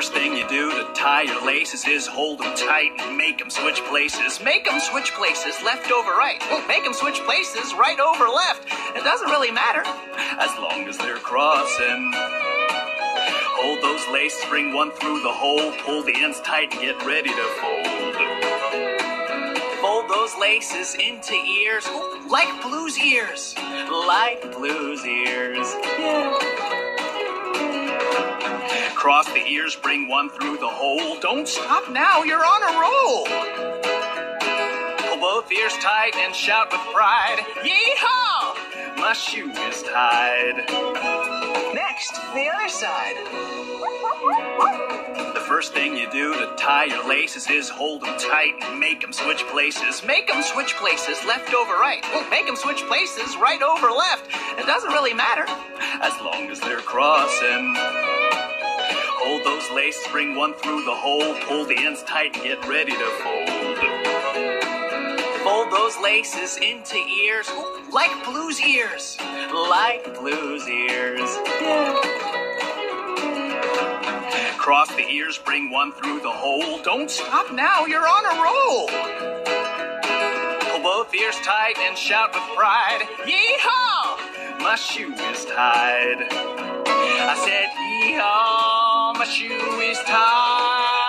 first thing you do to tie your laces is hold them tight and make them switch places. Make them switch places, left over right. Make them switch places, right over left. It doesn't really matter, as long as they're crossing. Hold those laces, bring one through the hole, pull the ends tight and get ready to fold. Fold those laces into ears, like Blue's ears. Like Blue's ears, yeah. Cross the ears, bring one through the hole. Don't stop now, you're on a roll. Pull both ears tight and shout with pride. Yee-haw! My shoe is tied. Next, the other side. The first thing you do to tie your laces is hold them tight and make them switch places. Make them switch places, left over right. Make them switch places, right over left. It doesn't really matter, as long as they're crossing. Hold those laces, bring one through the hole, pull the ends tight and get ready to fold. Fold those laces into ears, like Blue's ears. Like Blue's ears, yeah. Cross the ears, bring one through the hole. Don't stop now, you're on a roll. Pull both ears tight and shout with pride. Yee-haw! My shoe is tied. I said, yee-haw! My shoe is tied.